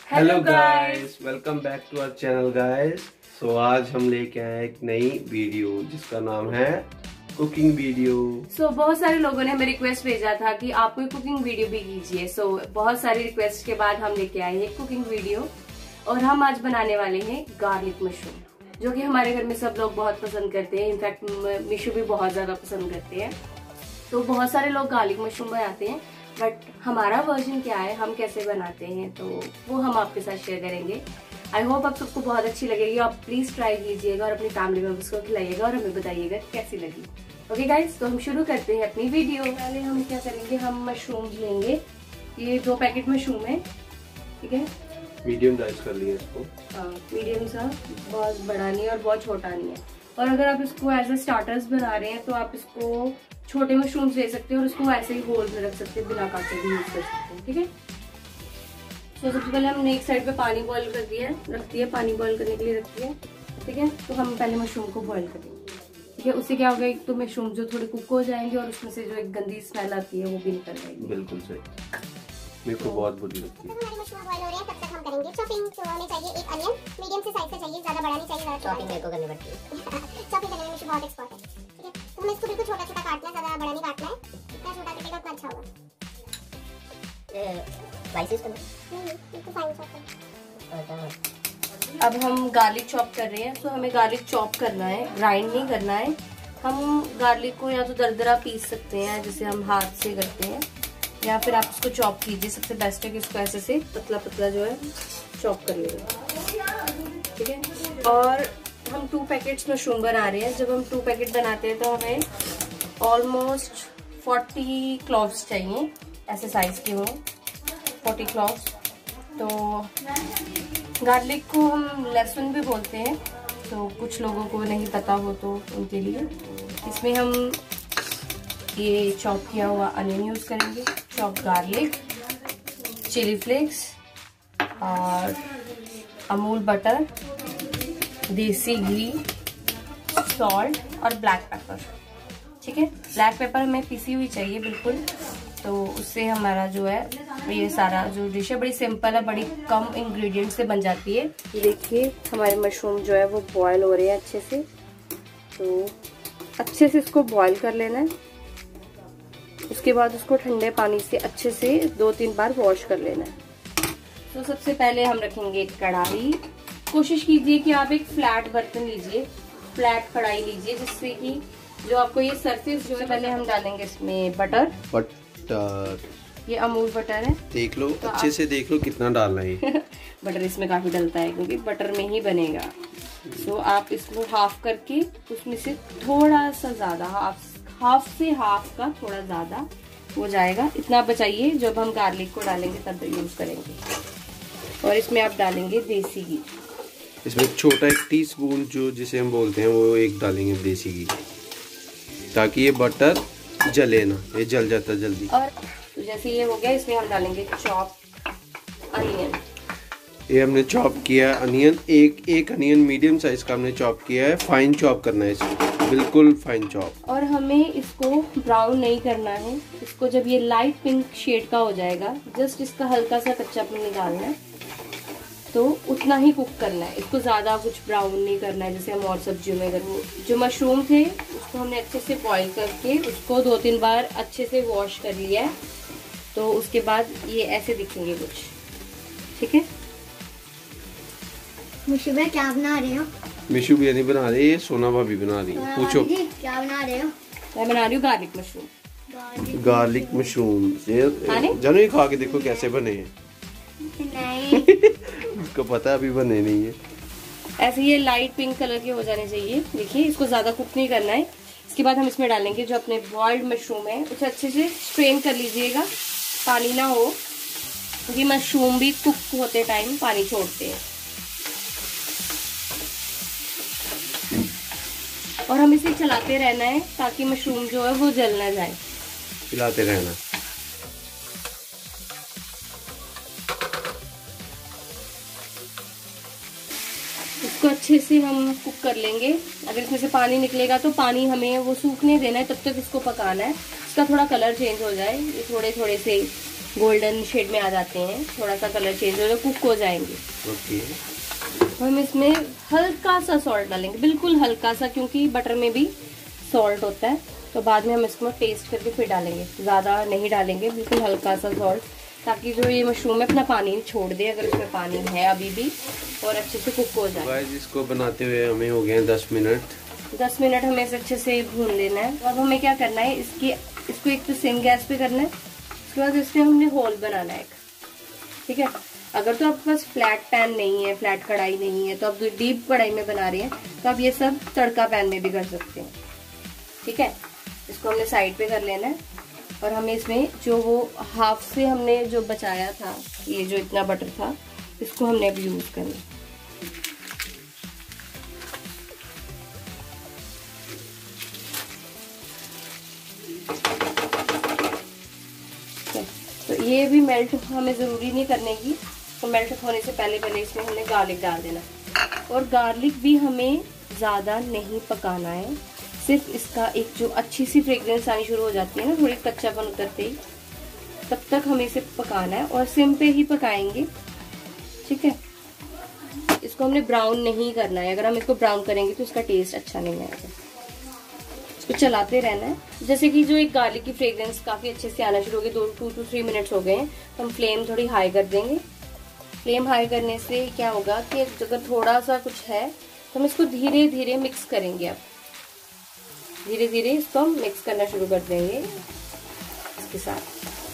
Hello guys, welcome back to our channel guys. So आज हम लेके आए एक नई वीडियो जिसका नाम है कुकिंग वीडियो। बहुत सारे लोगों ने हमें रिक्वेस्ट भेजा था कि आप कोई कुकिंग वीडियो भी कीजिए। बहुत सारी रिक्वेस्ट के बाद हम लेके आए हैं कुकिंग वीडियो और हम आज बनाने वाले हैं गार्लिक मशरूम, जो कि हमारे घर में सब लोग बहुत पसंद करते हैं। इनफैक्ट मिशू भी बहुत ज्यादा पसंद करते हैं। तो बहुत सारे लोग गार्लिक मशरूम बनाते हैं, बट हमारा वर्जन क्या है, हम कैसे बनाते हैं, तो वो हम आपके साथ शेयर करेंगे। आई होप आप सबको बहुत अच्छी लगेगी। आप प्लीज ट्राई कीजिएगा और अपनी फैमिली मेंबर्स को खिलाइएगा और हमें बताइएगा कैसी लगी। ओके गाइज, तो हम शुरू करते हैं अपनी वीडियो। पहले हम क्या करेंगे, हम मशरूम लेंगे। ये 2 पैकेट मशरूम है, ठीक है। मीडियम साइज कर लिए इसको। मीडियम सा, बहुत बड़ा नहीं और बहुत छोटा नहीं है। और अगर आप इसको एज ए स्टार्टर्स बना रहे हैं तो आप इसको छोटे मशरूम्स ले सकते हैं और उसको ऐसे ही होल में रख सकते हैं, बिना काटे भी यूज कर सकते हैं, ठीक है। तो सबसे पहले हमने एक साइड पे पानी बॉईल कर दिया है, रख दिया, पानी बॉईल करने के लिए रख दिया, ठीक है। तो हम पहले मशरूम को बॉईल करेंगे, ठीक है। उससे क्या होगा, एक तो मशरूम जो थोड़े कुक हो जाएंगे और उसमें से जो एक गंदी स्मेल आती है वो भी निकल जाएगी। बिल्कुल सही, मेरे को बहुत बुरी लगती है। हमारे मशरूम बॉईल हो रहे हैं, तब तक हम करेंगे चॉपिंग। तो हमें चाहिए एक अनियन, मीडियम से साइज का चाहिए, ज्यादा बड़ा नहीं चाहिए, ज्यादा चॉपिंग मेरे को करनी पड़ती है। चॉपिंग करने में मुझे बहुत एक्सपर्ट है, ठीक है। तो हमें इसको बिल्कुल छोटा छोटा काटना है, ज्यादा बड़ा नहीं काटना है। जितना छोटा कटेगा उतना अच्छा होगा। स्लाइसेस करना नहीं, बिल्कुल फाइन चॉप करना। अब हम गार्लिक चॉप कर रहे हैं, तो हमें गार्लिक चॉप करना है, ग्राइंड नहीं करना है। हम गार्लिक को या तो दरदरा पीस सकते हैं जैसे हम हाथ से करते हैं, या फिर आप इसको चॉप कीजिए। सबसे बेस्ट है कि इसको ऐसे से पतला पतला जो है चॉप कर लेंगे, ठीक है। और हम 2 पैकेट्स मशरूम बना रहे हैं। जब हम 2 पैकेट बनाते हैं तो हमें ऑलमोस्ट 40 क्लॉव्स चाहिए, ऐसे साइज के हो 40 क्लॉव्स। तो गार्लिक को हम लहसुन भी बोलते हैं, तो कुछ लोगों को नहीं पता हो तो उनके लिए इसमें हम ये चॉप किया हुआ अनियन यूज करेंगे, चॉप गार्लिक, चिली फ्लेक्स और अमूल बटर, देसी घी, सॉल्ट और ब्लैक पेपर, ठीक है। ब्लैक पेपर हमें पिसी हुई चाहिए बिल्कुल, तो उससे हमारा जो है ये सारा जो डिश है बड़ी सिंपल है, बड़ी कम इंग्रेडिएंट से बन जाती है। देखिए हमारे मशरूम जो है वो बॉयल हो रहे हैं अच्छे से, तो अच्छे से इसको बॉयल कर लेना है। उसके बाद उसको ठंडे पानी से अच्छे से 2-3 बार वॉश कर लेना है। तो सबसे पहले हम रखेंगे कढ़ाई। कोशिश कीजिए कि आप एक फ्लैट बर्तन लीजिए, फ्लैट कढ़ाई लीजिए, जिससे कि जो आपको ये सरफेस जो है, पहले हम डालेंगे इसमें बटर। ये अमूल बटर है, देख लो तो अच्छे से देख लो कितना डालना है। बटर इसमें काफी डलता है क्योंकि बटर में ही बनेगा। तो आप इसको हाफ करके उसमें से थोड़ा सा ज्यादा, हाफ से हाफ का थोड़ा ज्यादा हो जाएगा, इतना बचाइए। जब हम गार्लिक को डालेंगे तब यूज करेंगे। और इसमें आप डालेंगे देसी घी। इसमें छोटा 1 टीस्पून जो जिसे हम बोलते हैं वो 1 डालेंगे देसी घी, ताकि ये बटर जले ना, ये जल जाता है जल्दी। और तो जैसे ये हो गया, इसमें हम डालेंगे चॉप अनियन। ये हमने चॉप किया अनियन, एक अनियन मीडियम साइज का हमने चॉप किया है। फाइन चॉप करना है इसको, बिल्कुल फाइन चॉप। और हमें इसको ब्राउन नहीं करना है। इसको जब ये लाइट पिंक शेड का हो जाएगा, जस्ट इसका हल्का सा कच्चापन निकालना है, तो उतना ही कुक करना है। इसको ज्यादा कुछ ब्राउन नहीं करना है जैसे हम और सब्जियों में करते। जो मशरूम थे उसको हमने अच्छे से बॉईल करके उसको 2-3 बार अच्छे से वॉश कर लिया है, तो उसके बाद ये ऐसे दिखेंगे कुछ, ठीक है। मिशू भाई क्या बना रहे हो? मिशू बिरयानी बना रही है, सोना भाभी बना रही है। पूछो क्या बना रहे हो? मैं बना रही हूँ गार्लिक मशरूम। Garlic mushroom. जानो ये खा के देखो कैसे बने हैं। नहीं उसको पता अभी बने नहीं है। ऐसे ये लाइट पिंक कलर के हो जाने चाहिए। देखिए इसको ज्यादा कुक नहीं करना है। इसके बाद हम इसमें डालेंगे जो अपने बॉइल्ड मशरूम है, उसे अच्छे से स्ट्रेन कर लीजिएगा, पानी ना हो, क्योंकि मशरूम भी कुक होते टाइम पानी छोड़ते हैं। और हम इसे चलाते रहना है ताकि मशरूम जो है वो जल ना जाए। चलाते रहना। इसको अच्छे से हम कुक कर लेंगे। अगर इसमें से पानी निकलेगा तो पानी हमें वो सूखने देना है, तब तक इसको पकाना है। इसका थोड़ा कलर चेंज हो जाए, ये थोड़े थोड़े से गोल्डन शेड में आ जाते हैं, थोड़ा सा कलर चेंज हो तो कुक हो जाएंगे। ओके। तो हम इसमें हल्का सा सॉल्ट डालेंगे, बिल्कुल हल्का सा, क्योंकि बटर में भी सॉल्ट होता है। तो बाद में हम इसको टेस्ट करके फिर डालेंगे, ज़्यादा नहीं डालेंगे, बिल्कुल हल्का सा सॉल्ट, ताकि जो ये मशरूम है अपना पानी छोड़ दे, अगर इसमें पानी है अभी भी, और अच्छे से कुक हो जाए। गाइस इसको बनाते हुए हमें हो गए हैं 10 मिनट। 10 मिनट हमें इसे अच्छे से भून लेना है। अब हमें क्या करना है, इसको एक तो सिम गैस पे करना है, उसके बाद इसमें हमने होल बनाना है, ठीक है। अगर तो आपके पास फ्लैट पैन नहीं है, फ्लैट कढ़ाई नहीं है, तो आप डीप कढ़ाई में बना रहे हैं तो आप ये सब तड़का पैन में भी कर सकते हैं, ठीक है। इसको हमने साइड पे कर लेना है, और हमें इसमें जो वो हाफ से हमने जो बचाया था, ये जो इतना बटर था, इसको हमने अब यूज करना है। तो ये भी मेल्ट हमें ज़रूरी नहीं करने की, तो मेल्ट होने से पहले इसमें हमने गार्लिक डाल देना, और गार्लिक भी हमें ज़्यादा नहीं पकाना है, सिर्फ इसका एक जो अच्छी सी फ्रेग्रेंस आनी शुरू हो जाती है ना, थोड़ी कच्चापन उतरते ही, तब तक हमें इसे पकाना है, और सिम पे ही पकाएंगे, ठीक है। इसको हमने ब्राउन नहीं करना है, अगर हम इसको ब्राउन करेंगे तो इसका टेस्ट अच्छा नहीं आएगा। इसको चलाते रहना है। जैसे कि जो एक गार्लिक की फ्रेग्रेंस काफ़ी अच्छे से आना शुरू हो गई, 2 to 3 मिनट्स हो गए हैं, तो हम फ्लेम थोड़ी हाई कर देंगे। फ्लेम हाई करने से क्या होगा कि अगर थोड़ा सा कुछ है तो हम इसको धीरे धीरे मिक्स करेंगे। अब धीरे धीरे इसको हम मिक्स करना शुरू कर देंगे इसके साथ।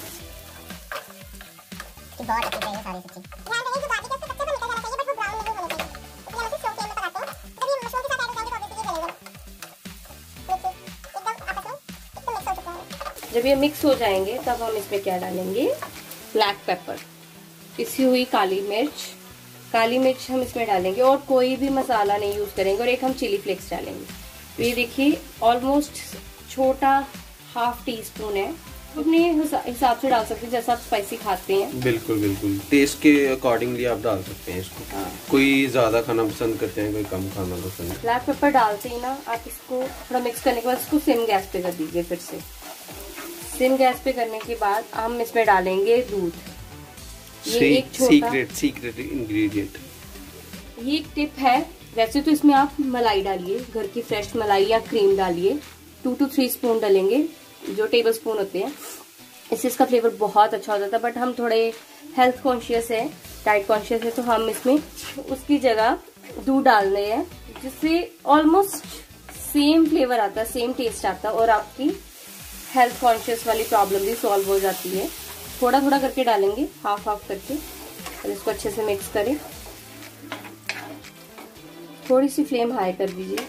जब ये मिक्स हो जाएंगे तब हम इसमें क्या डालेंगे, ब्लैक पेपर, पिसी हुई काली मिर्च हम इसमें डालेंगे, और कोई भी मसाला नहीं यूज करेंगे, और एक हम चिली फ्लेक्स डालेंगे। तो ये देखिए ऑलमोस्ट छोटा ½ टीस्पून है, अपने हिसाब से डाल सकते हैं जैसा आप स्पाइसी खाते हैं। बिल्कुल बिल्कुल, टेस्ट के अकॉर्डिंगली आप डाल सकते हैं इसको। हाँ। कोई ज्यादा खाना पसंद करते हैं, कोई कम खाना पसंद है। ब्लैक पेपर डालते ही ना आप इसको थोड़ा मिक्स करने के बाद इसको सिम गैस पे कर दीजिए। फिर से सिम गैस पे करने के बाद हम इसमें डालेंगे दूध। ये एक छोटा सीक्रेट इंग्रेडिएंट, ये एक टिप है। वैसे तो इसमें आप मलाई डालिए, घर की फ्रेश मलाई या क्रीम डालिए, 2 to 3 स्पून डालेंगे, जो टेबल स्पून होते हैं, इससे इसका फ्लेवर बहुत अच्छा हो जाता है। बट हम थोड़े हेल्थ कॉन्शियस है, डाइट कॉन्शियस है, तो हम इसमें उसकी जगह दूध डाल रहे हैं, जिससे ऑलमोस्ट सेम फ्लेवर आता है, सेम टेस्ट आता है, और आपकी हेल्थ कॉन्शियस वाली प्रॉब्लम भी सॉल्व हो जाती है। थोड़ा थोड़ा करके डालेंगे, हाफ करके, और इसको अच्छे से मिक्स करें। थोड़ी सी फ्लेम हाई कर दीजिए,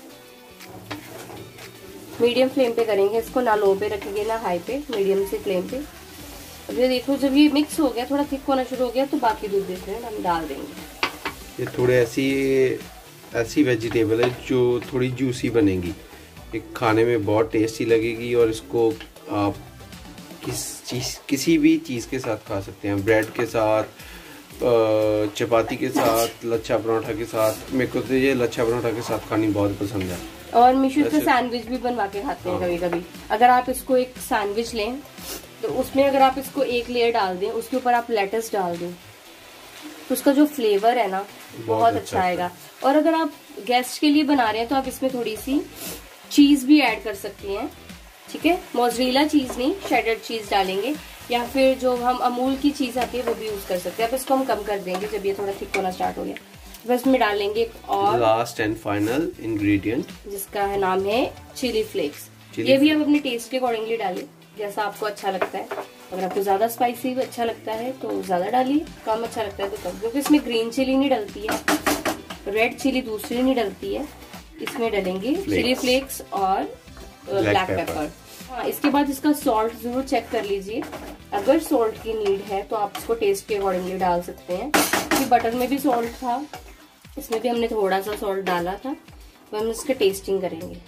मीडियम फ्लेम पे करेंगे इसको, ना लो पे रखेंगे ना हाई पे, मीडियम से फ्लेम पे। अब ये देखो जब ये मिक्स हो गया, थोड़ा थिक होना शुरू हो गया, तो बाकी दूध इसमें हम डाल देंगे। ये थोड़े ऐसी वेजिटेबल है जो थोड़ी जूसी बनेगी, ये खाने में बहुत टेस्टी लगेगी, और इसको आप किसी भी चीज़ के साथ खा सकते हैं, ब्रेड के साथ, चपाती के साथ, लच्छा पराठा के साथ। मेरे को तो ये लच्छा पराठा के साथ खानी बहुत पसंद है। और मिशू से सैंडविच भी बनवा के खाते हैं कभी कभी। अगर आप इसको एक सैंडविच लें तो उसमें अगर आप इसको एक लेयर डाल दें, उसके ऊपर आप लेटस डाल दें, तो उसका जो फ्लेवर है ना बहुत अच्छा आएगा। और अगर आप गेस्ट के लिए बना रहे हैं तो आप इसमें थोड़ी सी चीज भी ऐड कर सकती हैं, ठीक है। मोज़रेला चीज नहीं, शेडर चीज डालेंगे, या फिर जो हम अमूल की चीज आती है वो भी यूज कर सकते हैं। अब इसको हम कम कर देंगे जब ये थोड़ा थिक होना स्टार्ट हो गया। बस में डालेंगे एक और लास्ट एंड फाइनल इंग्रेडिएंट, जिसका है नाम है चिली फ्लेक्स। ये भी आप अपने टेस्ट के अकॉर्डिंगली डालिए, जैसा आपको अच्छा लगता है। अगर आपको ज्यादा स्पाइसी अच्छा लगता है तो ज्यादा डालिए, कम अच्छा लगता है तो कम, क्योंकि इसमें ग्रीन चिली नहीं डलती है, रेड चिली दूसरी नहीं डलती है, इसमें डलेंगे चिली फ्लेक्स और ब्लैक पेपर। हाँ, इसके बाद इसका सॉल्ट जरूर चेक कर लीजिए। अगर सॉल्ट की नीड है तो आप इसको टेस्ट के अकॉर्डिंगली डाल सकते हैं, क्योंकि बटर में भी सॉल्ट था, इसमें भी हमने थोड़ा सा सॉल्ट डाला था। तो हम इसके टेस्टिंग करेंगे।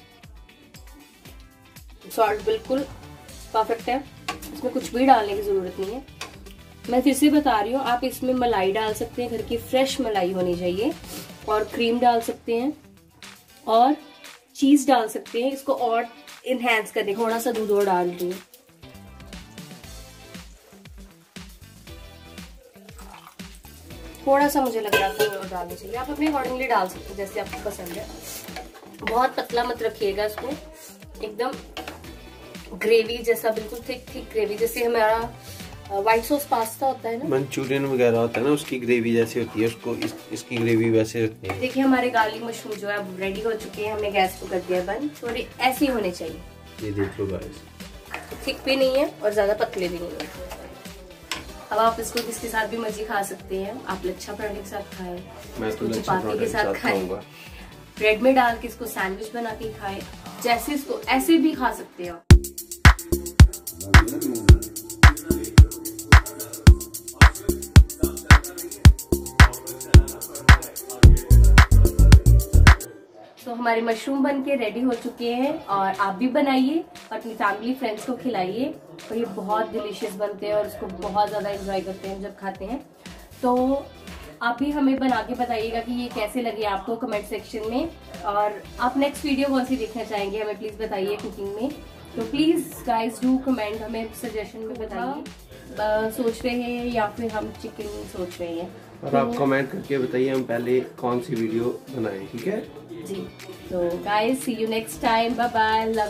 सॉल्ट बिल्कुल परफेक्ट है, इसमें कुछ भी डालने की जरूरत नहीं है। मैं फिर से बता रही हूँ, आप इसमें मलाई डाल सकते हैं, घर की फ्रेश मलाई होनी चाहिए, और क्रीम डाल सकते हैं, और चीज डाल सकते हैं इसको और इनहेंस करने। थोड़ा सा दूध और डाल दूँ, थोड़ा सा मुझे लग रहा था और डालना चाहिए। आप अपने अकॉर्डिंगली डाल सकते हैं जैसे आपको पसंद है। बहुत पतला मत रखिएगा इसको, एकदम ग्रेवी जैसा, बिल्कुल थिक ग्रेवी, जैसे हमारा व्हाइट सॉस पास्ता होता है ना, मंचूरियन वगैरह होता है ना, उसकी ग्रेवी जैसे होती है, उसको इसकी ग्रेवी वैसे रखते हैं। देखिए हमारे गार्लिक मशरूम जो है रेडी हो चुके हैं, हमने गैस को कर दिया बंद। थोड़े ऐसे ही होने चाहिए, ये देख लो गाइस, थिक भी नहीं है और ज्यादा पतले भी नहीं है। अब आप इसको किसके साथ भी मर्जी खा सकते हैं। आप लच्छा पराठे के साथ खाएं, मैं तो लच्छा चपाती के साथ खाएं, खाऊंगा, ब्रेड में डाल के इसको सैंडविच बना के खाएं, जैसे इसको ऐसे भी खा सकते हैं। तो हमारे मशरूम बन के रेडी हो चुके हैं और आप भी बनाइए और अपनी फैमिली फ्रेंड्स को खिलाइए। और ये बहुत डिलीशियस बनते हैं और इसको बहुत ज़्यादा एंजॉय करते हैं जब खाते हैं। तो आप भी हमें बना के बताइएगा कि ये कैसे लगे आपको कमेंट सेक्शन में। और आप नेक्स्ट वीडियो कौन सी देखना चाहेंगे हमें प्लीज़ बताइए कुकिंग में। तो प्लीज़ गाइस डू कमेंट, हमें सजेशन में बताइए, सोच रहे हैं या फिर हम चिकन सोच रहे हैं। और आप कमेंट करके बताइए हम पहले कौन सी वीडियो बनाएं, ठीक है जी। तो guys see you next time, bye bye, love